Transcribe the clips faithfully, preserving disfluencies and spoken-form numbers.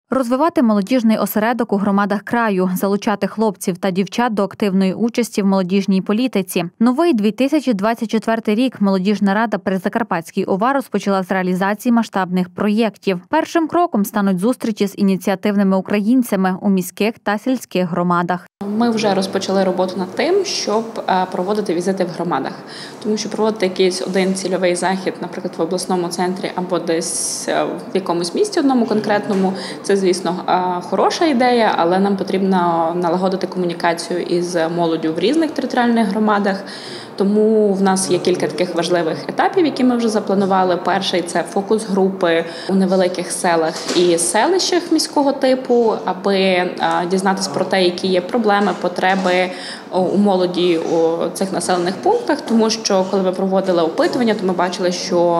Розвивати молодіжний осередок у громадах краю, залучати хлопців та дівчат до активної участі в молодіжній політиці. Новий дві тисячі двадцять четвертий рік молодіжна рада при Закарпатській ОВА розпочала з реалізації масштабних проєктів. Першим кроком стануть зустрічі з ініціативними українцями у міських та сільських громадах. Ми вже розпочали роботу над тим, щоб проводити візити в громадах. Тому що проводити якийсь один цільовий захід, наприклад, в обласному центрі або десь в якомусь місті одному конкретному, це, звісно, хороша ідея, але нам потрібно налагодити комунікацію із молоддю в різних територіальних громадах. Тому в нас є кілька таких важливих етапів, які ми вже запланували. Перший – це фокус-групи у невеликих селах і селищах міського типу, аби дізнатися про те, які є проблеми, потреби у молоді у цих населених пунктах. Тому що, коли ми проводили опитування, то ми бачили, що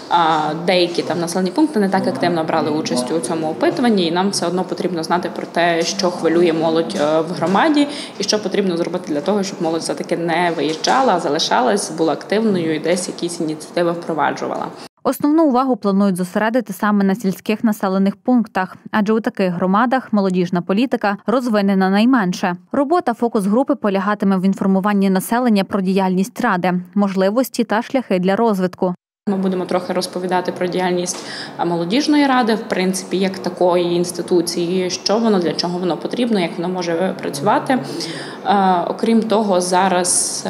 деякі там населені пункти не так активно брали участь у цьому опитуванні, і нам все одно потрібно знати про те, що хвилює молодь в громаді і що потрібно зробити для того, щоб молодь все-таки не виїжджала, а залишалась, була активною і десь якісь ініціативи впроваджувала. Основну увагу планують зосередити саме на сільських населених пунктах, адже у таких громадах молодіжна політика розвинена найменше. Робота фокус-групи полягатиме в інформуванні населення про діяльність ради, можливості та шляхи для розвитку. Ми будемо трохи розповідати про діяльність молодіжної ради, в принципі, як такої інституції, що воно, для чого воно потрібно, як воно може працювати. Окрім того, зараз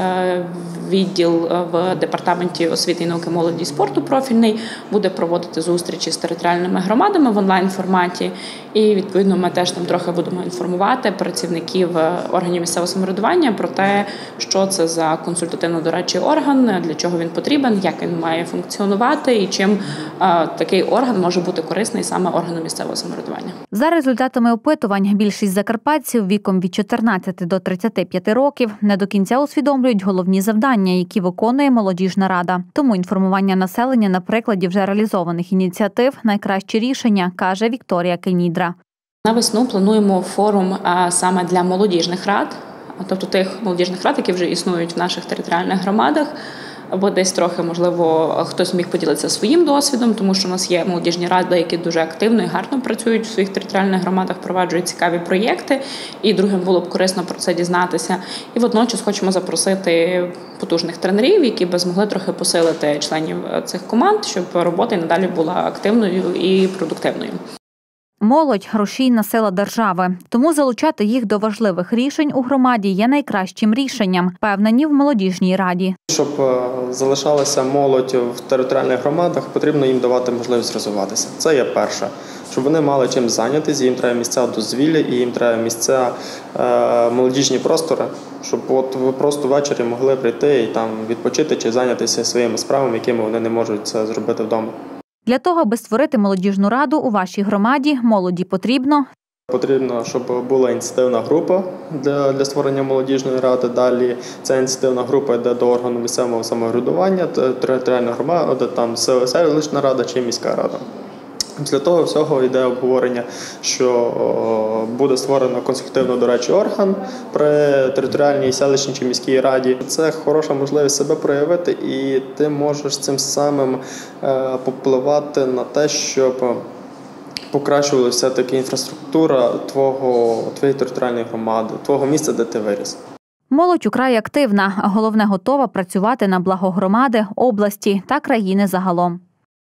відділ в Департаменті освіти і науки, молоді і спорту профільний буде проводити зустрічі з територіальними громадами в онлайн-форматі. І, відповідно, ми теж там трохи будемо інформувати працівників органів місцевого самоврядування про те, що це за консультативно-дорадчий орган, для чого він потрібен, як він має функціонувати і чим такий орган може бути корисний саме органу місцевого самоврядування. За результатами опитувань, більшість закарпатців віком від чотирнадцяти до тридцяти п'яти років не до кінця усвідомлюють головні завдання, які виконує молодіжна рада. Тому інформування населення на прикладі вже реалізованих ініціатив – найкраще рішення, каже Вікторія Кенідра. На весну плануємо форум саме для молодіжних рад, тобто тих молодіжних рад, які вже існують в наших територіальних громадах, або десь трохи, можливо, хтось міг поділитися своїм досвідом, тому що у нас є молодіжні ради, які дуже активно і гарно працюють в своїх територіальних громадах, впроваджують цікаві проєкти, і другим було б корисно про це дізнатися. І водночас хочемо запросити потужних тренерів, які б змогли трохи посилити членів цих команд, щоб робота і надалі була активною і продуктивною. Молодь – рушійна сила держави. Тому залучати їх до важливих рішень у громаді є найкращим рішенням, впевнені в молодіжній раді. Щоб залишалася молодь в територіальних громадах, потрібно їм давати можливість розвиватися. Це є перше. Щоб вони мали чим зайнятися, їм треба місця дозвілля і їм треба місця, е, молодіжні простори, щоб от ви просто ввечері могли прийти і там відпочити чи зайнятися своїми справами, якими вони не можуть це зробити вдома. Для того, аби створити молодіжну раду у вашій громаді, молоді потрібно Потрібно, щоб була ініціативна група для, для створення молодіжної ради. Далі ця ініціативна група йде до органу місцевого самоврядування, територіальна громада, там селищна рада чи міська рада. Після того всього йде обговорення, що буде створено консультативно-дорадчий орган при територіальній, селищній чи міській раді. Це хороша можливість себе проявити, і ти можеш цим самим попливати на те, щоб покращувалася все-таки інфраструктура твого, твоєї територіальної громади, твого місця, де ти виріс. Молодь украй активна, а головне – готова працювати на благо громади, області та країни загалом.